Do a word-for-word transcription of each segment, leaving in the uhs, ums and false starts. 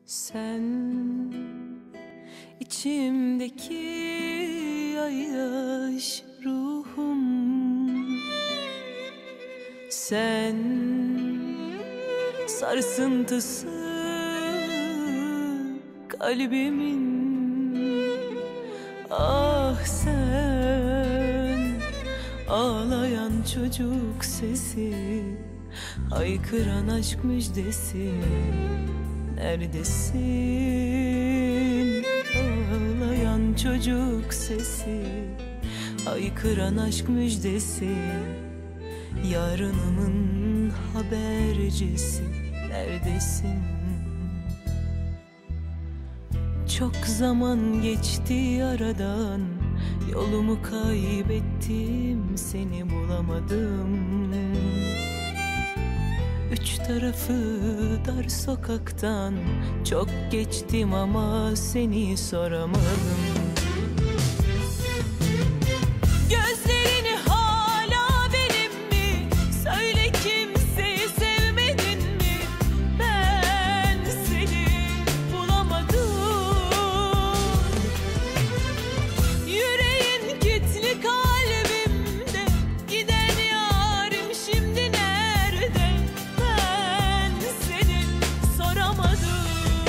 Sen içimdeki ayyaş ruhum, sen sarsıntısı kalbimin. Ah sen ağlayan çocuk sesi, haykıran aşk müjdesi. Neredesin? Ağlayan çocuk sesi, haykıran aşk müjdesi. Yarınımın habercisi. Neredesin? Çok zaman geçti aradan, yolumu kaybettim, seni bulamadım. Üç tarafı dar sokaktan çok geçtim ama seni soramadım. Gözlerini hala benim mi? Söyle, kimseyi sevmedin mi? Ben seni bulamadım. Yüreğin kilitli kalbimde, giden yarim şimdi nerede? Ben seni soramadım.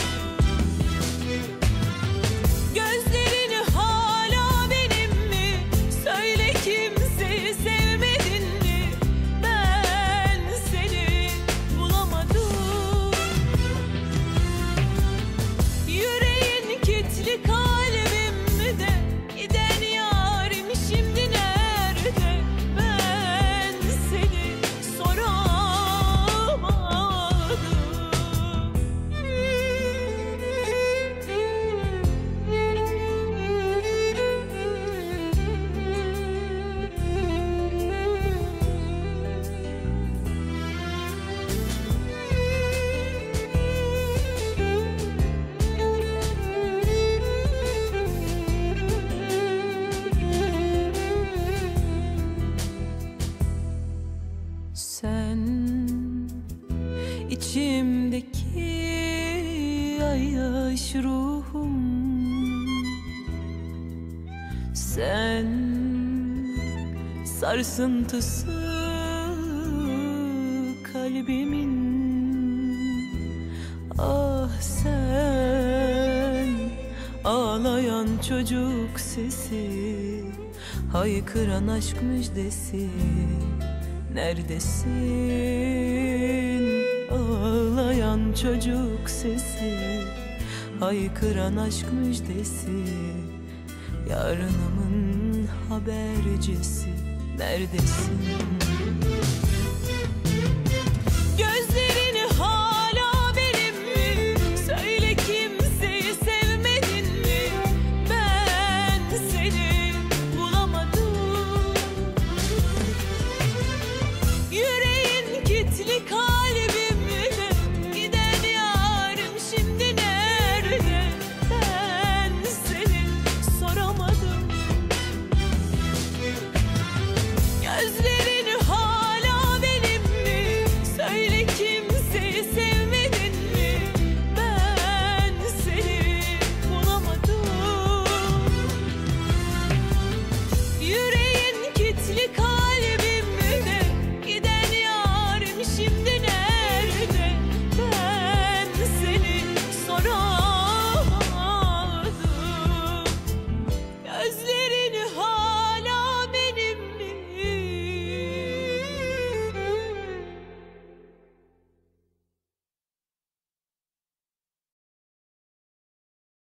Gözlerini hala benim mi? Söyle, kimseyi sevmedin mi? Ben seni bulamadım. Yüreğin kilitli kalbimde, giden yarim şimdi nerede? Ben seni soramadım. Sen içimdeki ayyaş ruhum, sen sarsıntısı kalbimin. Ah sen ağlayan çocuk sesi, haykıran aşk müjdesi. Neredesin? Ağlayan çocuk sesi, haykıran aşk müjdesi. Yarınımın habercisi. Neredesin?